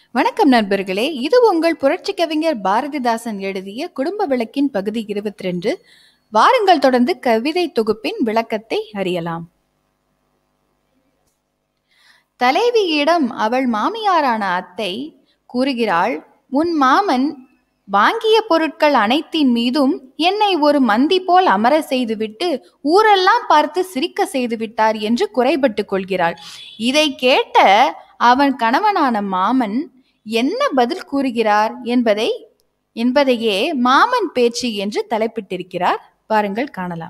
வணக்கம் நண்பர்களே, இது உங்கள் புரட்சி கவிஞர் பாரதிதாசன் எழுதிய குடும்ப விளக்கின் பகுதி 22. வாருங்கள் தொடர்ந்து கவிதை தொகுப்பின் விளக்கத்தை அறியலாம். தலைவியிடம் அவள் மாமியாரான அத்தை கூறுகிறாள், உன் மாமன் வாங்கிய பொருட்கள் அனைத்தின் மீதும் என்னை ஒரு மந்தி போல் அமர செய்துவிட்டு ஊரெல்லாம் பார்த்து சிரிக்க செய்து விட்டார் என்று குறைபட்டு கொள்கிறாள். இதை கேட்ட அவன் கணவனான மாமன் என்ன பதில் கூறுகிறார் என்பதையே மாமன் பேச்சு என்று தலைப்பிட்டிருக்கிறார். பாருங்கள், காணலாம்.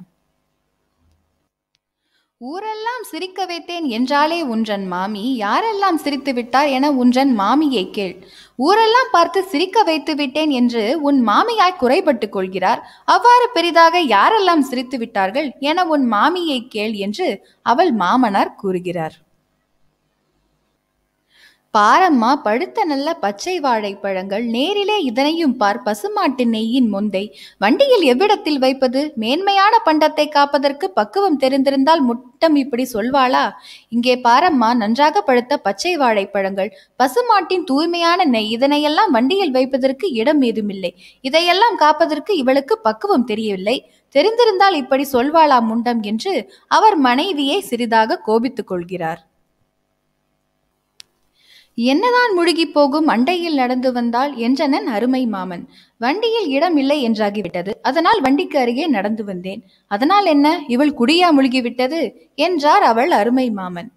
ஊரெல்லாம் சிரிக்க வைத்தேன் என்றாலே உன்றன் மாமி யாரெல்லாம் சிரித்து விட்டார் என உன்றன் மாமியை கேள். ஊரெல்லாம் பார்த்து சிரிக்க வைத்து விட்டேன் என்று உன் மாமியாய் குறைபட்டு கொள்கிறார். அவ்வாறு பெரிதாக யாரெல்லாம் சிரித்து விட்டார்கள் என உன் மாமியை கேள் என்று அவள் மாமனார் கூறுகிறார். பாரம்மா, பழுத்த நல்ல பச்சை வாழைப்பழங்கள், நேரிலே இதனையும் பார், பசுமாட்டின் நெய்யின் முந்தை வண்டியில் எவ்விடத்தில் வைப்பது? மேன்மையான பண்டத்தை காப்பதற்கு பக்குவம் தெரிந்திருந்தால் முட்டம் இப்படி சொல்வாளா? இங்கே பாரம்மா, நன்றாக பழுத்த பச்சை வாழைப்பழங்கள், பசுமாட்டின் தூய்மையான நெய், இதனையெல்லாம் வண்டியில் வைப்பதற்கு இடம் ஏதுமில்லை. இதையெல்லாம் காப்பதற்கு இவளுக்கு பக்குவம் தெரியவில்லை. தெரிந்திருந்தால் இப்படி சொல்வாளா முண்டம் என்று அவர் மனைவியை சிறிதாக கோபித்துக் கொள்கிறார். என்னதான் முழுகி போகும், அண்டையில் நடந்து வந்தால் என்றனன் அருமை மாமன். வண்டியில் இடம் இல்லை என்றாகிவிட்டது. அதனால் வண்டிக்கு அருகே நடந்து வந்தேன். அதனால் என்ன, இவள் குடியா முழுகிவிட்டது என்றார் அவள் அருமை மாமன்.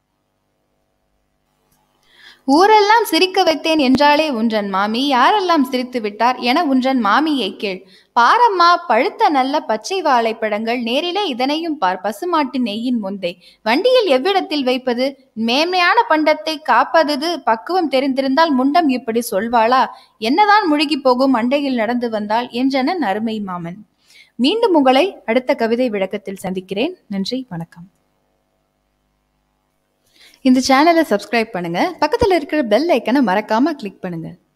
ஊரெல்லாம் சிரிக்க வைத்தேன் என்றாலே உன்றன் மாமி யாரெல்லாம் சிரித்து விட்டார் என உன்றன் மாமியை கேள். பாரம்மா, பழுத்த நல்ல பச்சை வாழைப்பழங்கள், நேரிலே இதனையும் பார், பசுமாட்டின் நெய்யின் முந்தை வண்டியில் எவ்விடத்தில் வைப்பது? மேன்மையான பண்டத்தை காப்பது பக்குவம் தெரிந்திருந்தால் முண்டம் இப்படி சொல்வாளா? என்னதான் முழுகி போகும், அண்டையில் நடந்து வந்தால் என்றனன் அருமை மாமன். மீண்டும் உங்களை அடுத்த கவிதை விளக்கத்தில் சந்திக்கிறேன். நன்றி, வணக்கம். இந்த சேனலை சப்ஸ்கிரைப் பண்ணுங்க. பக்கத்தில் இருக்கிற பெல் ஐக்கனை மறக்காம கிளிக் பண்ணுங்க.